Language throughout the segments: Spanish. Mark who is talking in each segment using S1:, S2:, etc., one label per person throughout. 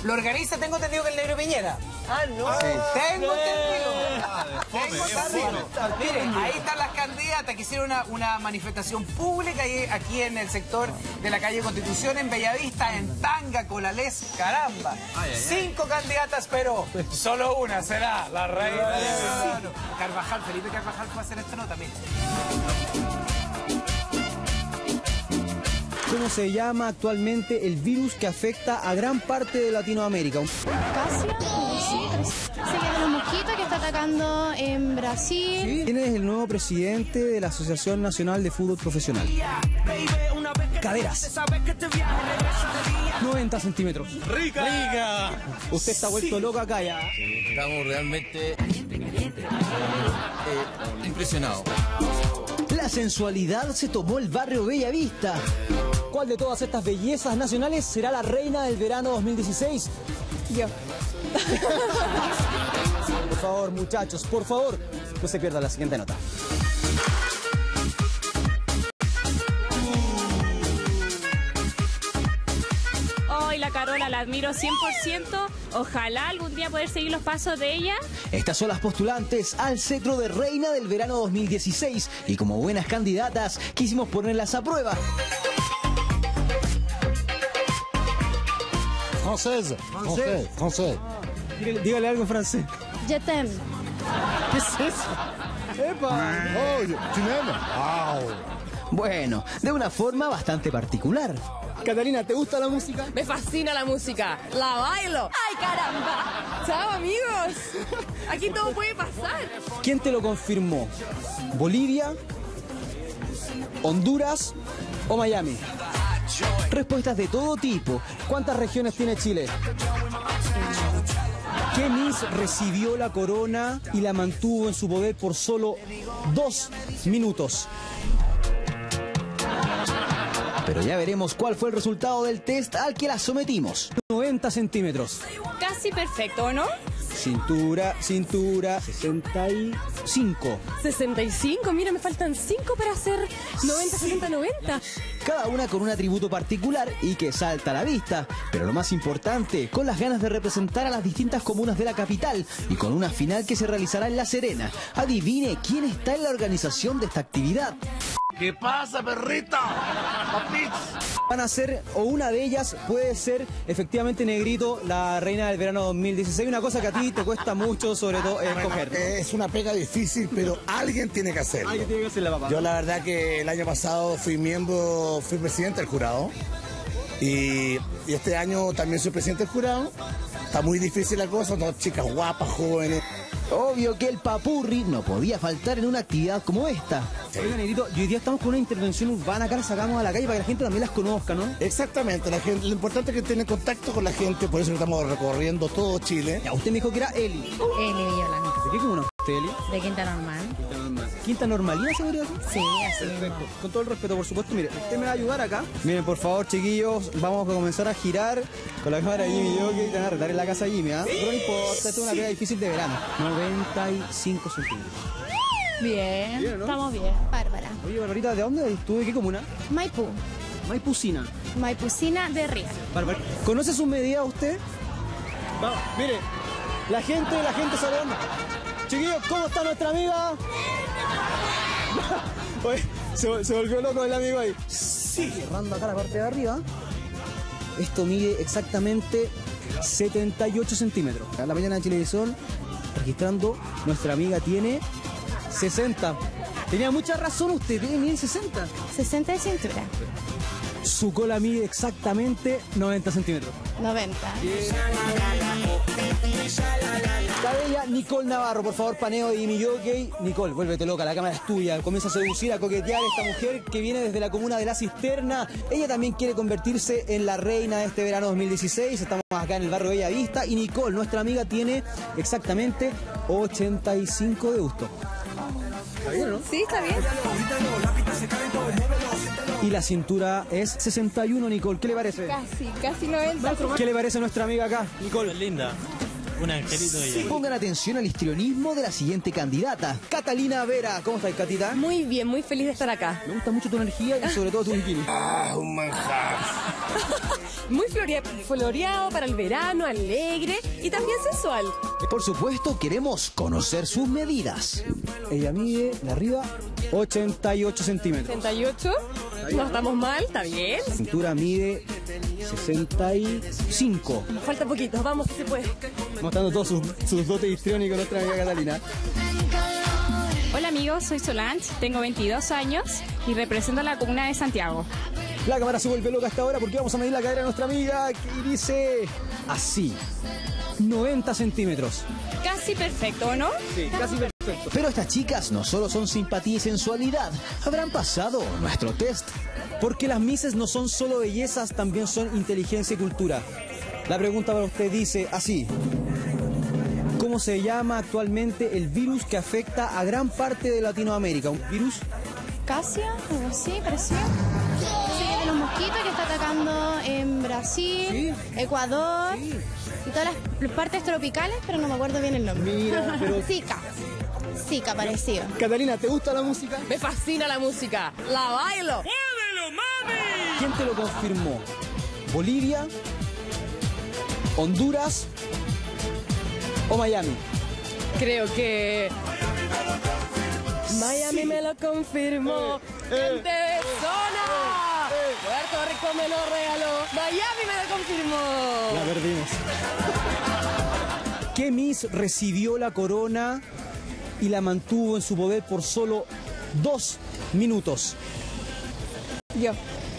S1: Lo organiza, tengo entendido que el Negro Piñera.
S2: Ah, no.
S3: Sí.
S1: Tengo entendido. Miren, ahí están las candidatas que hicieron una manifestación pública aquí en el sector de la calle Constitución, en Bellavista, en Tanga, Colalés, caramba. 5 candidatas, pero solo una será la reina del verano. Carvajal, Felipe Carvajal fue a hacer esta nota, miren.
S4: ¿Cómo se llama actualmente el virus que afecta a gran parte de Latinoamérica?
S5: Casia, sí, de los mosquitos que está atacando en Brasil.
S4: Sí. ¿Quién es el nuevo presidente de la Asociación Nacional de Fútbol Profesional? Caderas. 90 centímetros. ¡Rica! Usted está vuelto loco acá ya.
S3: Sí, estamos realmente impresionados.
S4: La sensualidad se tomó el barrio Bellavista. ¿Cuál de todas estas bellezas nacionales será la reina del verano 2016?
S5: Yo.
S4: Por favor, muchachos, por favor, no se pierdan la siguiente nota.
S6: Hoy la Carola la admiro 100%. Ojalá algún día poder seguir los pasos de ella.
S4: Estas son las postulantes al cetro de reina del verano 2016 y como buenas candidatas quisimos ponerlas a prueba.
S7: Francés.
S4: Dígale algo en francés.
S5: Je t'aime.
S4: ¿Qué es eso? ¡Epa!
S7: Oh, tu m'aimes? Wow.
S4: Bueno, de una forma bastante particular. Catalina, ¿te gusta la música?
S2: Me fascina la música. La bailo. ¡Ay, caramba! ¡Chao, amigos! Aquí todo puede pasar.
S4: ¿Quién te lo confirmó? ¿Bolivia, Honduras o Miami? Respuestas de todo tipo. ¿Cuántas regiones tiene Chile? ¿Qué Miss recibió la corona y la mantuvo en su poder por solo 2 minutos? Pero ya veremos cuál fue el resultado del test al que la sometimos. 90 centímetros.
S6: Casi perfecto, ¿no?
S4: Cintura, 65.
S2: 65, mira, me faltan 5 para hacer 90, 60, 90.
S4: Cada una con un atributo particular y que salta a la vista. Pero lo más importante, con las ganas de representar a las distintas comunas de la capital y con una final que se realizará en La Serena. Adivine quién está en la organización de esta actividad.
S7: ¿Qué pasa, perrita?
S4: Van a ser, o una de ellas puede ser efectivamente Negrito, la reina del verano 2016. Una cosa que a ti te cuesta mucho, sobre todo, escoger.
S8: Es una pega difícil, pero alguien tiene que hacerlo.
S4: Alguien tiene que hacerla, papá.
S8: Yo la verdad que el año pasado fui presidente del jurado. Y este año también soy presidente del jurado. Está muy difícil la cosa, son chicas guapas, jóvenes.
S4: Obvio que el papurri no podía faltar en una actividad como esta. Sí. Oiga, Negrito, y hoy día estamos con una intervención urbana, acá la sacamos a la calle para que la gente también las conozca, ¿no?
S8: Exactamente, la gente, lo importante es que tienen contacto con la gente, por eso estamos recorriendo todo Chile.
S4: Ya, usted me dijo que era Eli.
S5: Eli Villalana.
S4: ¿De qué comuna es usted, Eli?
S5: De Quinta Normal.
S4: ¿Quinta Normalía, se podría decir?
S5: Sí, así.
S4: Perfecto. Con todo el respeto, por supuesto. Mire, usted me va a ayudar acá. Miren, por favor, chiquillos, vamos a comenzar a girar con la cámara de Jimmy Jockey. Te van a retar en la casa Jimmy, ¿ah? Pero no importa, esto es una pega difícil de verano. 95 centímetros.
S5: Bien,
S4: Bien, ¿no?
S5: estamos bien. Bárbara.
S4: Oye, Barbarita, ¿de dónde eres tú? ¿De qué comuna?
S5: Maipú.
S4: Maipucina.
S5: Maipucina de Río.
S4: Bárbara, ¿conoce sus medidas usted? Vamos, mire, la gente sabe dónde. Chiquillos, ¿cómo está nuestra amiga? Oye, se volvió loco el amigo ahí. Sí. Cerrando acá la parte de arriba. Esto mide exactamente 78 centímetros. A la mañana de Chilevisión, registrando, nuestra amiga tiene 60. Tenía mucha razón usted, mide 60.
S5: 60 de cintura.
S4: Su cola mide exactamente 90 centímetros.
S5: 90.
S4: La bella Nicole Navarro, por favor, paneo de Jimmy Jockey. Nicole, vuélvete loca, la cámara es tuya. Comienza a seducir, a coquetear a esta mujer que viene desde la comuna de La Cisterna. Ella también quiere convertirse en la reina de este verano 2016. Estamos acá en el barrio Bellavista. Y Nicole, nuestra amiga, tiene exactamente 85 de gusto. ¿Está bien, no?
S2: Sí, está bien.
S4: Y la cintura es 61, Nicole. ¿Qué le parece?
S2: Casi 90.
S4: ¿Qué le parece a nuestra amiga acá, Nicole?
S9: Linda. Un angelito de ella.
S4: Pongan atención al histrionismo de la siguiente candidata, Catalina Vera. ¿Cómo estás, Catita?
S2: Muy bien, muy feliz de estar acá.
S4: Me gusta mucho tu energía y sobre todo tu bikini.
S8: Un manjar.
S2: Muy floreado para el verano, alegre y también sensual.
S4: Por supuesto, queremos conocer sus medidas. Ella mide de arriba 88 centímetros.
S2: 68. No estamos mal, está bien.
S4: La cintura mide 65.
S2: Falta poquito, vamos, que se puede.
S4: Mostrando todos sus dotes histriónicos nuestra amiga Catalina.
S6: Hola amigos, soy Solange, tengo 22 años y represento a la comuna de Santiago.
S4: La cámara se vuelve loca hasta ahora porque vamos a medir la cadera de nuestra amiga que dice así, 90 centímetros.
S6: Casi perfecto, ¿o no?
S4: Sí, casi perfecto. Pero estas chicas no solo son simpatía y sensualidad, habrán pasado nuestro test. Porque las Misses no son solo bellezas, también son inteligencia y cultura. La pregunta para usted dice así: ¿cómo se llama actualmente el virus que afecta a gran parte de Latinoamérica? ¿Un virus?
S5: Casia, algo así, pareció. Sí, de los mosquitos que está atacando en Brasil, Ecuador y todas las partes tropicales, pero no me acuerdo bien el nombre.
S4: Mira, pero...
S5: Zika parecido.
S4: Catalina, ¿te gusta la música?
S2: Me fascina la música, la bailo.
S4: ¿Quién te lo confirmó? ¿Bolivia, Honduras o Miami?
S2: Creo que Miami me lo confirmó. Gente de zona. Puerto Rico me lo regaló. Miami me lo confirmó.
S4: La perdimos. ¿Qué Miss recibió la corona y la mantuvo en su poder por solo 2 minutos?
S2: Yo.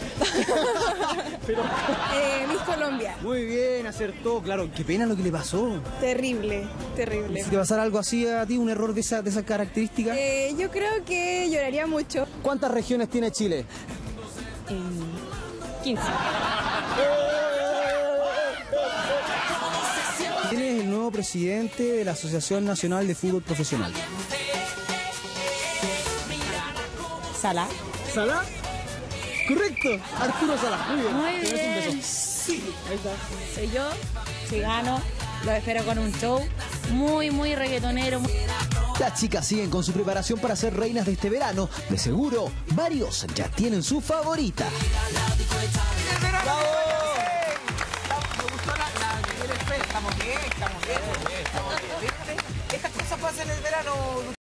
S2: Miss Colombia.
S4: Muy bien, acertó. Claro, qué pena lo que le pasó.
S2: Terrible, terrible.
S4: Si te pasara algo así a ti, un error de esa característica.
S2: Yo creo que lloraría mucho.
S4: ¿Cuántas regiones tiene Chile?
S6: 15.
S4: ¿Quién es el nuevo presidente de la Asociación Nacional de Fútbol Profesional?
S2: Sala.
S4: ¿Sala? Correcto, Arturo Sala. Muy bien.
S2: Muy
S4: Te
S2: bien.
S4: beso un beso. Sí. Ahí está.
S6: Soy yo, si gano, lo espero con un show muy reggaetonero.
S4: Las chicas siguen con su preparación para ser reinas de este verano. De seguro, varios ya tienen su favorita.
S1: ¡Bravo! Me gustó la estamos bien. Estas cosas pasan en el verano.